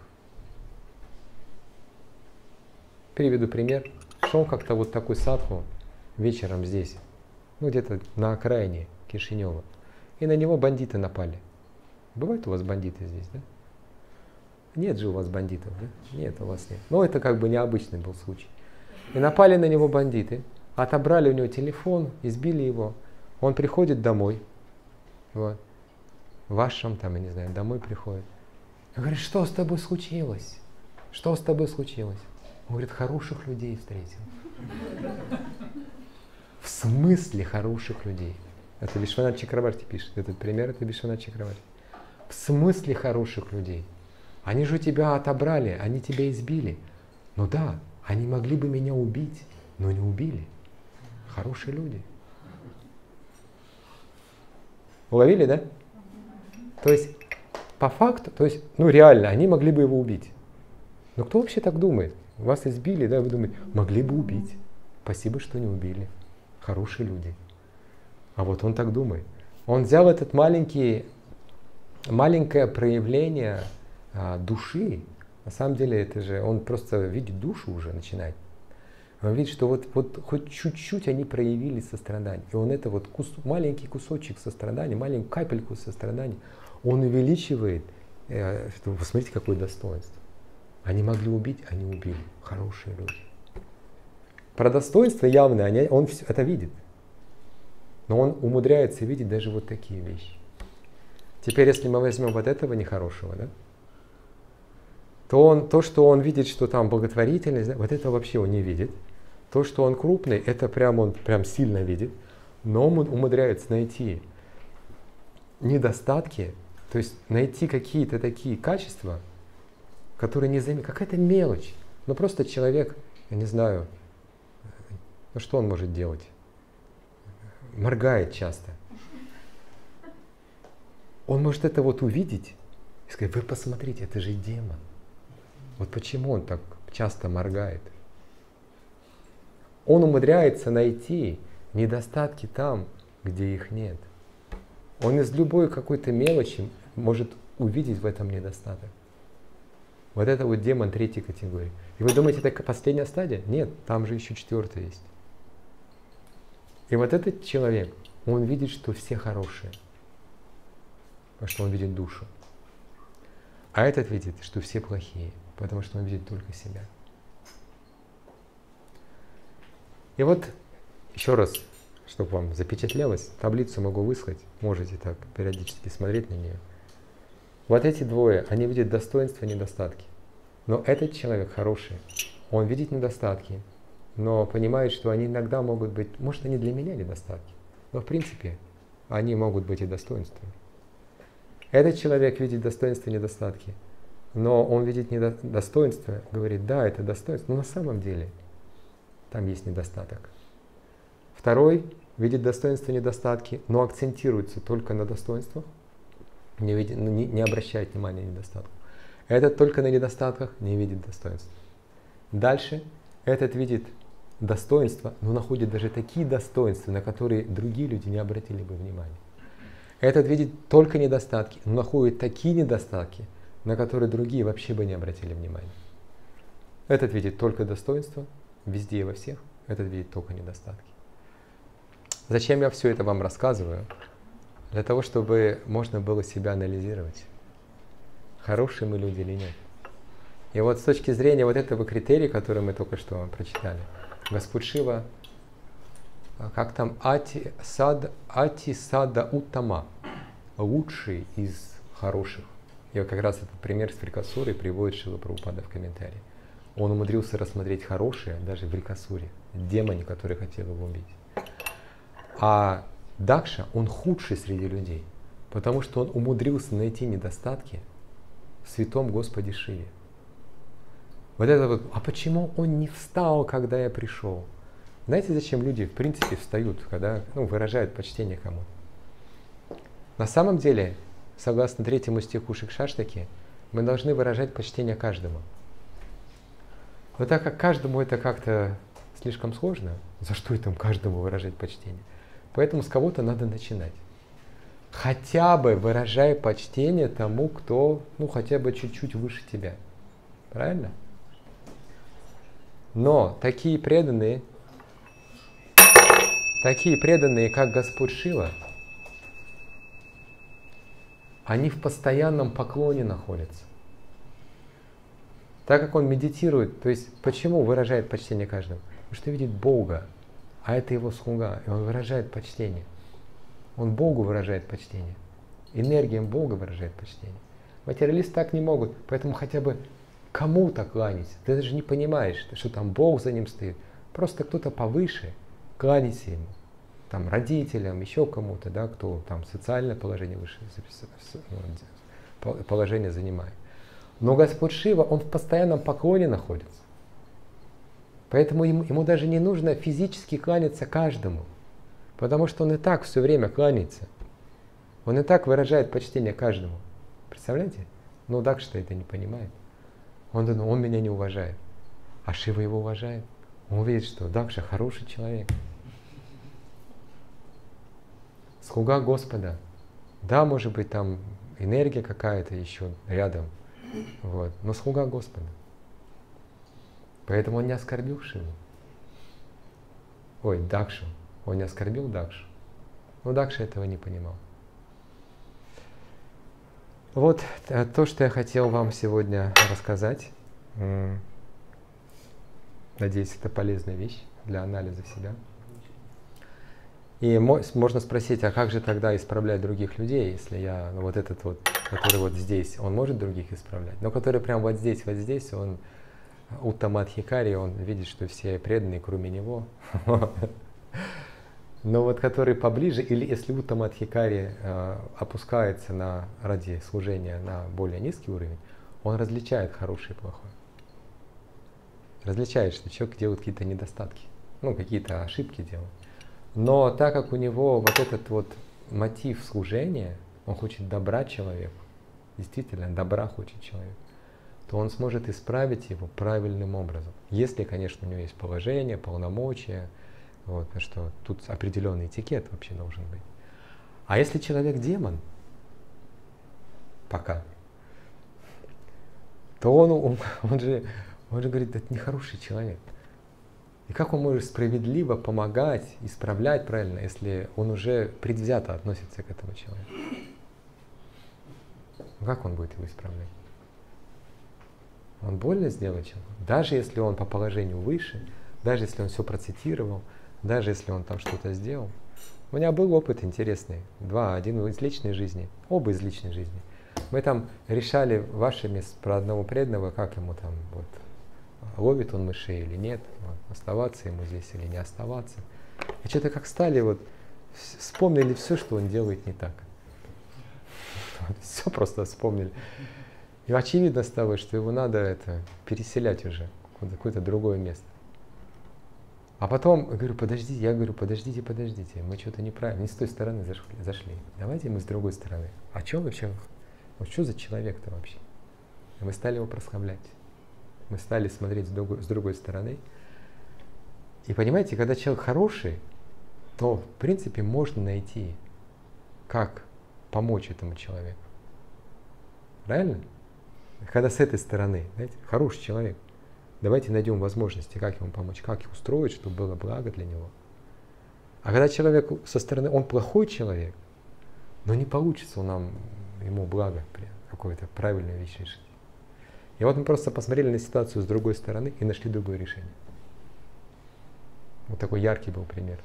Приведу пример. Шел как-то вот такой садху вечером здесь, где-то на окраине Кишинева. И на него бандиты напали. Бывают у вас бандиты здесь, да? Нет же у вас бандитов, да? Нет, у вас нет. Но это как бы необычный был случай. И напали на него бандиты, отобрали у него телефон, избили его. Он приходит домой, вот, в Ашрам, там, я не знаю, домой приходит. Он говорит, что с тобой случилось? Что с тобой случилось? Он говорит, хороших людей встретил. В смысле хороших людей? Это Вишванат Чакраварти пишет. Этот пример, это Вишванат Чакраварти. В смысле хороших людей? Они же тебя отобрали, они тебя избили. Ну да, они могли бы меня убить, но не убили. Хорошие люди. Уловили, да? То есть, по факту, то есть, ну реально, они могли бы его убить. Но кто вообще так думает? Вас избили, да, вы думаете, могли бы убить. Спасибо, что не убили. Хорошие люди. А вот он так думает. Он взял этот маленькое проявление души. На самом деле, это же он просто видит душу уже, начинает. Он видит, что вот хоть чуть-чуть они проявили сострадание. И он это вот маленький кусочек сострадания, маленькую капельку сострадания, он увеличивает. Вы смотрите, какое достоинство. Они могли убить, они убили. Хорошие люди. Про достоинство явно он это видит. Но он умудряется видеть даже вот такие вещи. Теперь, если мы возьмем вот этого нехорошего, да, то что он видит, что там благотворительность, да, вот это вообще он не видит. То, что он крупный, это он прям сильно видит. Но он умудряется найти недостатки, то есть найти какие-то такие качества, которые не заметны. Какая-то мелочь. Но просто человек, я не знаю, ну что он может делать? Моргает часто. Он может это вот увидеть и сказать, вы посмотрите, это же демон. Вот почему он так часто моргает? Он умудряется найти недостатки там, где их нет. Он из любой какой-то мелочи может увидеть в этом недостаток. Вот это вот демон третьей категории. И вы думаете, это последняя стадия? Нет, там же еще четвертая есть. И вот этот человек, он видит, что все хорошие. Потому что он видит душу. А этот видит, что все плохие. Потому что он видит только себя. И вот, еще раз, чтобы вам запечатлелось, таблицу могу выслать. Можете так периодически смотреть на нее. Вот эти двое, они видят достоинства и недостатки. Но этот человек хороший. Он видит недостатки, но понимает, что они иногда могут быть, может, они для меня недостатки, но в принципе они могут быть и достоинствами. Этот человек видит достоинства и недостатки, но он видит достоинство, говорит, да, это достоинство, но на самом деле там есть недостаток. Второй видит достоинства и недостатки, но акцентируется только на достоинствах, не обращает внимания на недостатках. Этот только на недостатках не видит достоинств. Дальше этот видит достоинства, но находит даже такие достоинства, на которые другие люди не обратили бы внимания. Этот видит только недостатки, но находит такие недостатки, на которые другие вообще бы не обратили внимания. Этот видит только достоинства, везде и во всех. Этот видит только недостатки. Зачем я все это вам рассказываю? Для того, чтобы можно было себя анализировать. Хорошие мы люди или нет. И вот с точки зрения вот этого критерия, который мы только что прочитали, Господь Шива, как там, ати сада уттама, лучший из хороших. И вот как раз этот пример с Врикасурой приводит Шрила Прабхупада в комментарии. Он умудрился рассмотреть хорошее даже в Врикасуре, демоне, который хотел его убить. А Дакша, он худший среди людей, потому что он умудрился найти недостатки в святом Господе Шиве. Вот это вот, а почему он не встал, когда я пришел? Знаете, зачем люди в принципе встают, когда выражают почтение кому-то? На самом деле, согласно 3 стиху Шикшаштаки, мы должны выражать почтение каждому. Но так как каждому это как-то слишком сложно, за что и там каждому выражать почтение? Поэтому с кого-то надо начинать. Хотя бы выражай почтение тому, кто, хотя бы чуть-чуть выше тебя. Правильно? Но такие преданные, как Господь Шива, они в постоянном поклоне находятся. Так как он медитирует, то есть почему выражает почтение каждому? Потому что видит Бога, а это его слуга, и он выражает почтение. Он Богу выражает почтение. Энергиям Бога выражает почтение. Материалисты так не могут, поэтому хотя бы кому-то кланяйся. Ты даже не понимаешь, что там Бог за ним стоит. Просто кто-то повыше, кланяйся ему. Там родителям, еще кому-то, да, кто там социальное положение выше положение занимает. Но Господь Шива, он в постоянном поклоне находится. Поэтому ему даже не нужно физически кланяться каждому. Потому что он и так все время кланяется. Он и так выражает почтение каждому. Представляете? Но Дакша это не понимает. Он думает, он меня не уважает. А Шива его уважает. Он видит, что Дакша хороший человек. Слуга Господа. Да, может быть, там энергия какая-то еще рядом. Вот. Но слуга Господа. Поэтому он не оскорбил Шиву. Ой, Дакшу. Он не оскорбил Дакшу. Но Дакша этого не понимал. Вот то, что я хотел вам сегодня рассказать. Надеюсь, это полезная вещь для анализа себя. И можно спросить, а как же тогда исправлять других людей, если я, ну, вот этот вот, который вот здесь, он может других исправлять? Но который прям вот здесь, он Уттамадхикари, он видит, что все преданные, кроме него. Но вот который поближе, или если Уттамадхикари опускается ради служения на более низкий уровень, он различает хорошее и плохое. Различает, что человек делает какие-то недостатки, ну, какие-то ошибки делает. Но так как у него вот этот вот мотив служения, он хочет добра человеку, действительно добра хочет человек, то он сможет исправить его правильным образом. Если, конечно, у него есть положение, полномочия, вот, что тут определенный этикет вообще должен быть. А если человек демон, пока, то он же говорит, это нехороший человек. И как он может справедливо помогать, исправлять правильно, если он уже предвзято относится к этому человеку? Как он будет его исправлять? Он больно сделает человеку? Даже если он по положению выше, даже если он все процитировал, даже если он там что-то сделал. У меня был опыт интересный. Один из личной жизни, оба из личной жизни. Мы там решали вашими про одного преданного, как ему там, вот, ловит он мышей или нет, вот, оставаться ему здесь или не оставаться. И что-то как стали, вот, вспомнили все, что он делает не так. Все просто вспомнили. И очевидно стало, что его надо переселять уже в какое-то другое место. А потом я говорю, подождите, мы что-то неправильно, не с той стороны зашли. Давайте мы с другой стороны. А что вообще? Вот что за человек-то вообще? И мы стали его прославлять. Мы стали смотреть с другой стороны. И понимаете, когда человек хороший, то в принципе можно найти, как помочь этому человеку. Правильно? Когда с этой стороны, знаете, хороший человек, давайте найдем возможности, как ему помочь, как устроить, чтобы было благо для него. А когда человек со стороны, он плохой человек, но не получится ему благо, какое-то правильное вещь решить. И вот мы просто посмотрели на ситуацию с другой стороны и нашли другое решение. Вот такой яркий был пример.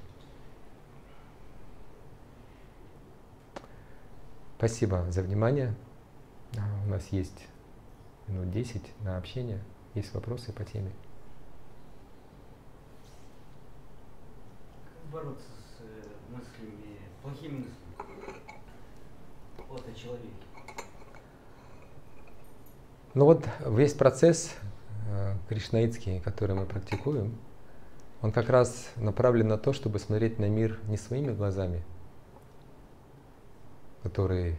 Спасибо за внимание. У нас есть минут 10 на общение. Есть вопросы по теме? Как бороться с мыслями, плохими мыслями о человеке? Ну вот весь процесс кришнаитский, который мы практикуем, он как раз направлен на то, чтобы смотреть на мир не своими глазами, которые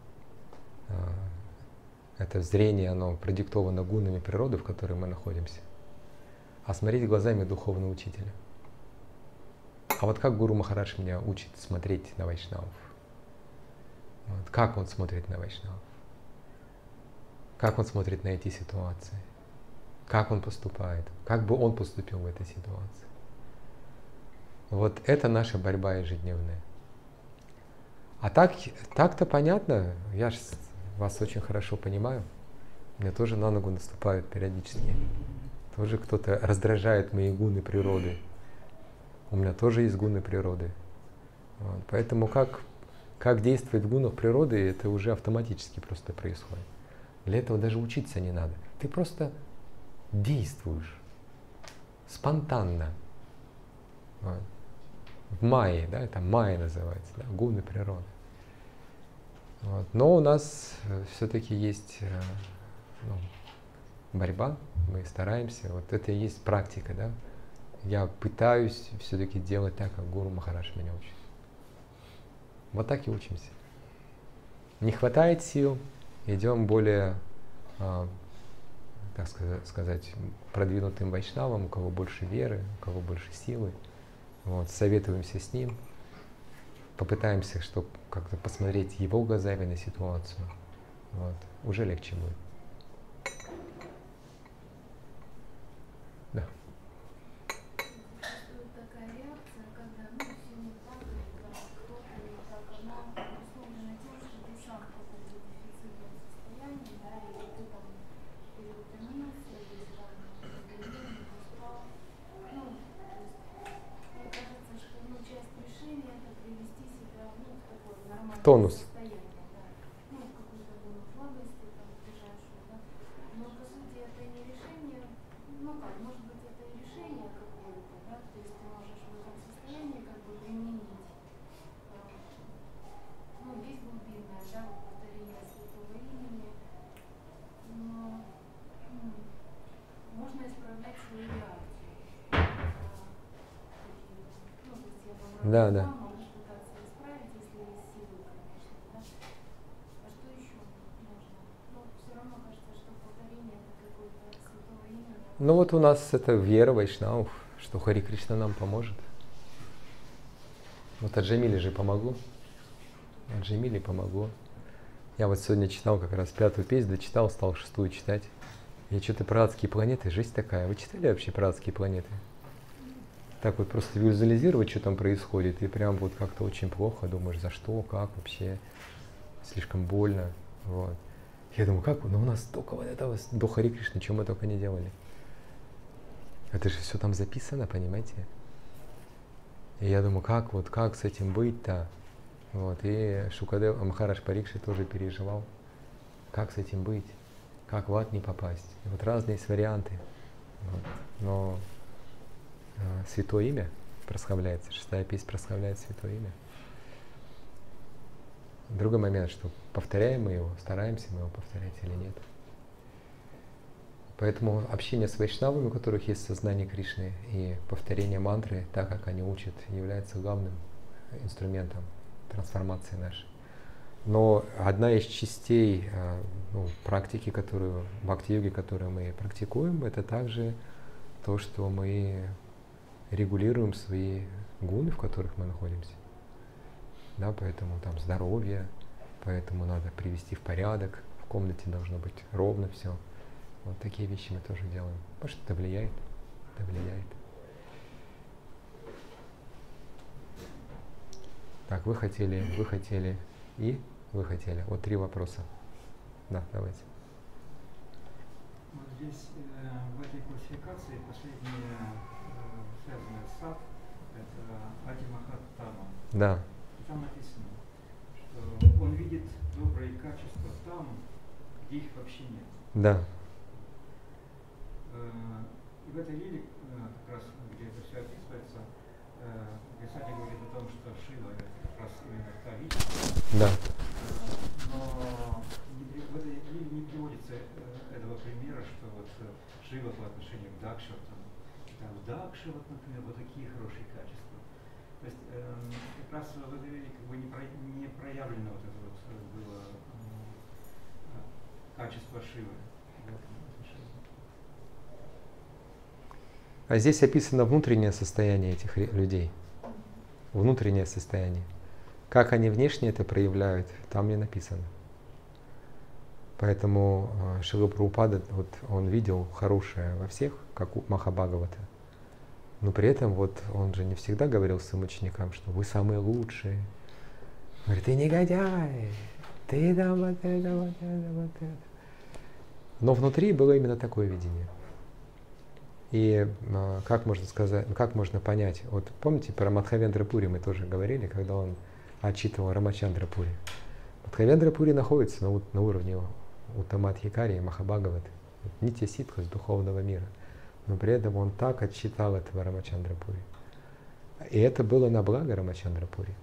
это зрение, оно продиктовано гунами природы, в которой мы находимся, а смотреть глазами духовного учителя. А вот как Гуру Махарадж меня учит смотреть на вайшнавов? Вот, как он смотрит на вайшнавов? Как он смотрит на эти ситуации? Как он поступает? Как бы он поступил в этой ситуации? Вот это наша борьба ежедневная. А так-то понятно, я ж вас очень хорошо понимаю. Мне тоже на ногу наступают периодически. Тоже кто-то раздражает мои гуны природы. У меня тоже есть гуны природы. Вот. Поэтому как действовать в гунах природы, это уже автоматически просто происходит. Для этого даже учиться не надо. Ты просто действуешь спонтанно. Вот. В майе, да, это майя называется, да, гуны природы. Вот. Но у нас все-таки есть борьба, мы стараемся, вот это и есть практика, да. Я пытаюсь все-таки делать так, как Гуру Махарадж меня учит. Вот так и учимся. Не хватает сил, идем более, так сказать, продвинутым вайшнавам, у кого больше веры, у кого больше силы. Вот, советуемся с ним, попытаемся, чтобы как-то посмотреть его глазами на ситуацию. Вот, уже легче будет. Да. Существует такая реакция, когда сильно падает, кто-то или так она обусловлена тем, что ты сам в каком-то дефицитном состоянии, да, или ты там переутомился, или там не поспал. Мне кажется, что часть решения это привести себя в такое нормальное тонус. состояние, да. В какую-то зону слабости, там, ближайшую, да. Но по сути это не решение, может быть это и решение какое-то, да, то есть ты можешь в этом состоянии применить, есть глубинное, да, повторение святого имени, но можно исправлять свою реакцию. То есть я Да, да. могу пытаться исправить, если есть силы, конечно, да. А что еще можно? Все равно кажется, что повторение это какое-то святого имени. Ну вот у нас это вера вайшнавов, что Хари Кришна нам поможет. Вот Аджамиле же помогло. Аджамиле помогло. Я вот сегодня читал как раз 5-ю песню, дочитал, стал 6-ю читать. И что-то про адские планеты, жизнь такая. Вы читали вообще про адские планеты? Так вот просто визуализировать, что там происходит, и прям вот как-то очень плохо, думаешь, за что, как вообще, слишком больно. Вот. Я думаю, как, у нас столько вот этого, до Хари Кришны, чего мы только не делали. Это же все там записано, понимаете? И я думаю, как с этим быть-то? Вот. И Шукадев Махарадж Парикшит тоже переживал, как с этим быть, как в ад не попасть. И вот разные есть варианты. Вот. Но святое имя прославляется, 6-я песня прославляет святое имя. Другой момент, что повторяем мы его, стараемся мы его повторять или нет. Поэтому общение с вайшнавами, у которых есть сознание Кришны, и повторение мантры, так как они учат, является главным инструментом трансформации нашей. Но одна из частей практики, бхакти-йоги, которую мы практикуем, это также то, что мы регулируем свои гуны, в которых мы находимся. Да, поэтому там здоровье, поэтому надо привести в порядок, в комнате должно быть ровно все. Вот такие вещи мы тоже делаем. Может, это влияет? Это влияет. Так, вы хотели. Вот 3 вопроса. Да, давайте. Вот здесь, в этой классификации, последняя, связанная с сад, это Адимахаттама. Да. И там написано, что он видит добрые качества там, где их вообще нет. Да. И в этой лиле, как раз, где это все описывается, Гасади говорит о том, что Шива это как раз именно та личность. Да. Но в этой лиле не приводится этого примера, что вот Шива по отношению к Дакше, там Дакше, вот, например, вот такие хорошие качества. То есть как раз в этой лиле не проявлено вот это вот было качество Шивы. А здесь описано внутреннее состояние этих людей. Внутреннее состояние. Как они внешне это проявляют, там не написано. Поэтому Шрила Прабхупада, вот он видел хорошее во всех, как у Махабхагавата. Но при этом вот он же не всегда говорил своим ученикам, что вы самые лучшие, Говорит, ты негодяй, ты там вот это, вот это, вот это. Но внутри было именно такое видение. И как можно сказать, как можно понять, вот помните про Мадхавендра Пури мы тоже говорили, когда он отчитывал Рамачандра Пури. Мадхавендра Пури находится на уровне Уттамадхикари и Махабхагават, нитья ситха с духовного мира. Но при этом он так отчитал этого Рамачандра Пури. И это было на благо Рамачандра Пури.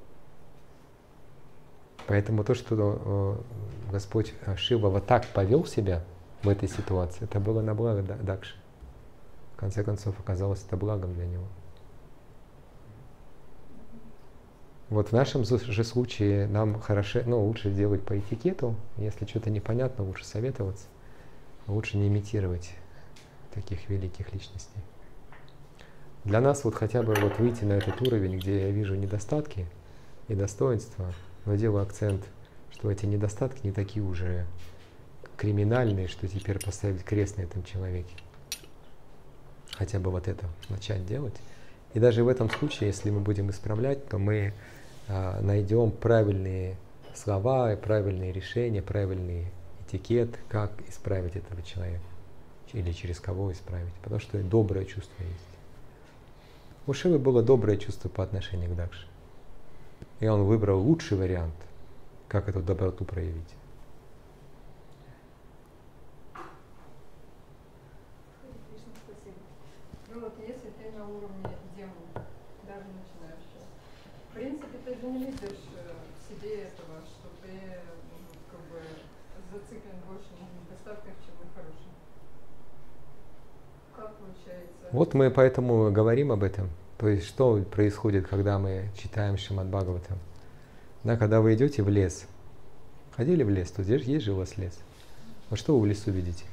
Поэтому то, что Господь Шива вот так повел себя в этой ситуации, это было на благо Дакши. В конце концов, оказалось это благом для него. Вот в нашем же случае нам лучше делать по этикету. Если что-то непонятно, лучше советоваться. Лучше не имитировать таких великих личностей. Для нас вот хотя бы вот выйти на этот уровень, где я вижу недостатки и достоинства, но делаю акцент, что эти недостатки не такие уже криминальные, что теперь поставить крест на этом человеке. Хотя бы вот это начать делать. И даже в этом случае, если мы будем исправлять, то мы найдем правильные слова, правильные решения, правильный этикет, как исправить этого человека. Или через кого исправить. Потому что доброе чувство есть. У Шивы было доброе чувство по отношению к Дакше. И он выбрал лучший вариант, как эту доброту проявить. Спасибо. Ну вот если ты на уровне демона, даже начинающего, в принципе ты же не видишь в себе этого, что ты как бы зациклен больше на недостатках, чем на хорошем. Как получается? Вот мы поэтому говорим об этом. То есть что происходит, когда мы читаем Шримад Бхагаватам? Да, когда вы идете в лес, ходили в лес, тут есть же у вас лес. А что вы в лесу видите?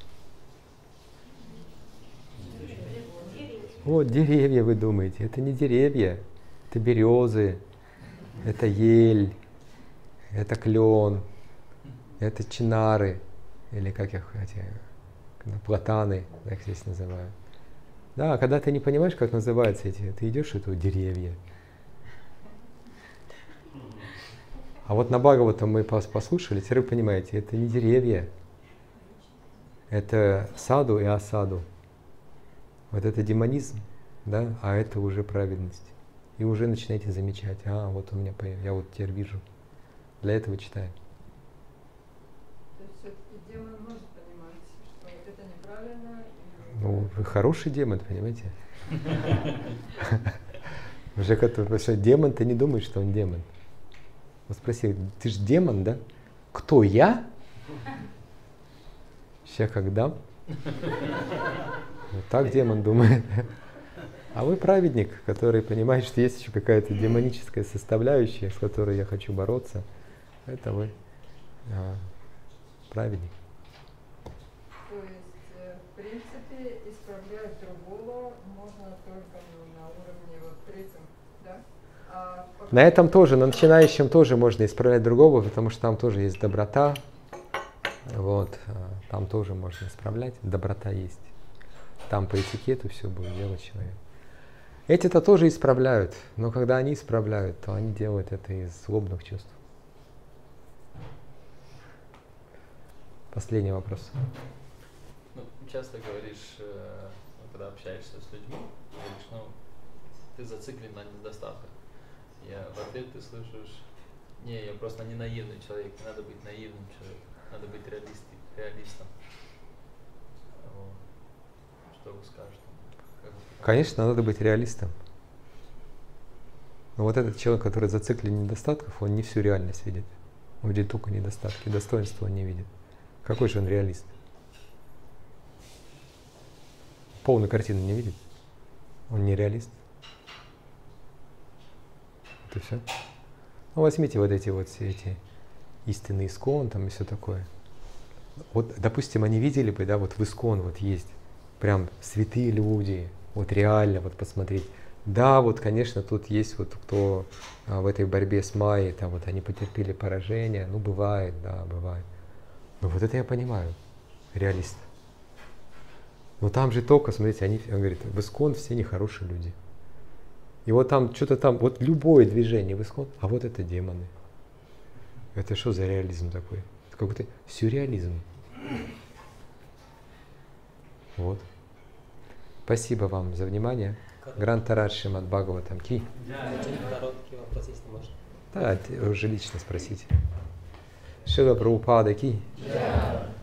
Вот деревья, вы думаете. Это не деревья, это березы, это ель, это клен, это чинары, или как их хотят, платаны, как здесь называют. Да, когда ты не понимаешь, как называются эти, ты идешь, это деревья. А вот на Бхагаватам мы послушали, теперь вы понимаете, это не деревья, это саду и асаду. Вот это демонизм, да, а это уже праведность. И уже начинаете замечать, вот у меня появилось, я вот теперь вижу. Для этого читаю. То есть все-таки демон может понимать, что это неправильно. Ну, вы хороший демон, понимаете? Уже который демон, ты не думаешь, что он демон. Вот спроси, ты же демон, да? Кто я? Сейчас как дам. Вот так демон думает. А вы праведник, который понимает, что есть еще какая-то демоническая составляющая, с которой я хочу бороться. Это вы праведник. То есть, в принципе, исправлять другого можно только на уровне вот третьем, да? На этом тоже, на начинающем тоже можно исправлять другого, потому что там тоже есть доброта. Вот, там тоже можно исправлять, доброта есть. Там по этикету все будет делать человек. Эти-то тоже исправляют, но когда они исправляют, то они делают это из злобных чувств. Последний вопрос. Ну, часто говоришь, когда общаешься с людьми, говоришь, ты зациклен на недостатках. В ответ ты слышишь, я просто не наивный человек, не надо быть наивным человеком, надо быть реалистом. Вот. Что вы скажете? Конечно, надо быть реалистом. Но вот этот человек, который зациклен на недостатках, он не всю реальность видит. Он видит только недостатки, достоинства он не видит. Какой же он реалист? Полную картину не видит. Он не реалист. Вот и все. Ну, возьмите вот эти все эти истинные искон там и все такое. Вот, допустим, они видели бы, да, вот в искон вот есть прям святые люди, вот реально, вот посмотреть. Да, вот, конечно, тут есть вот кто в этой борьбе с Майей, там вот они потерпели поражение, ну, бывает, да, бывает. Но вот это я понимаю, реалист. Но там же только, смотрите, он говорит, в искон все нехорошие люди. И вот там что-то там, вот любое движение в искон, а вот это демоны. Это что за реализм такой? Это какой-то сюрреализм. Вот. Спасибо вам за внимание. Грантарадж Шримад Бхагаватам Ки. Очень короткий вопрос, если можно. Да, это уже лично спросите. Шрила Прабхупада Ки.